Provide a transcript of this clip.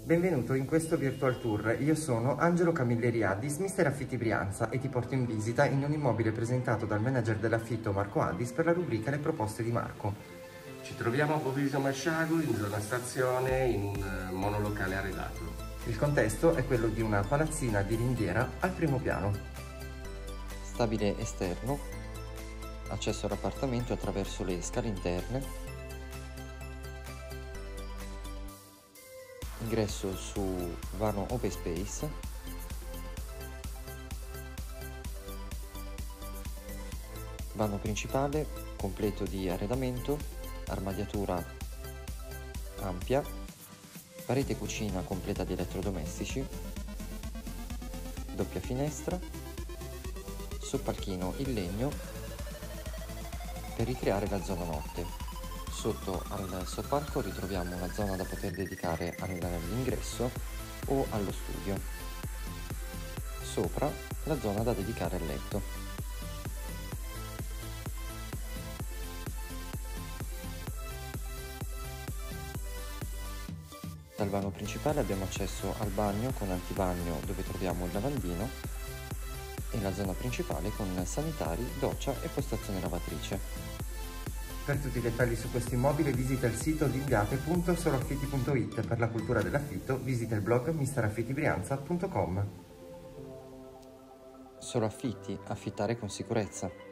Benvenuto in questo virtual tour. Io sono Angelo Camilleri Addis, Mister Affitti Brianza, e ti porto in visita in un immobile presentato dal manager dell'affitto Marco Addis per la rubrica Le proposte di Marco. Ci troviamo a Boviso Masciago, in zona stazione, in un monolocale arredato. Il contesto è quello di una palazzina di ringhiera al primo piano. Stabile esterno, accesso all'appartamento attraverso le scale interne, ingresso su vano open space, vano principale completo di arredamento, armadiatura ampia, parete cucina completa di elettrodomestici, doppia finestra, soppalchino in legno per ricreare la zona notte. Sotto al soppalco ritroviamo una zona da poter dedicare all'ingresso o allo studio. Sopra la zona da dedicare al letto. Dal vano principale abbiamo accesso al bagno con antibagno dove troviamo il lavandino e la zona principale con sanitari, doccia e postazione lavatrice. Per tutti i dettagli su questo immobile visita il sito livgate.soloaffitti.it. Per la cultura dell'affitto visita il blog misteraffittibrianza.com. Solo Affitti, affittare con sicurezza.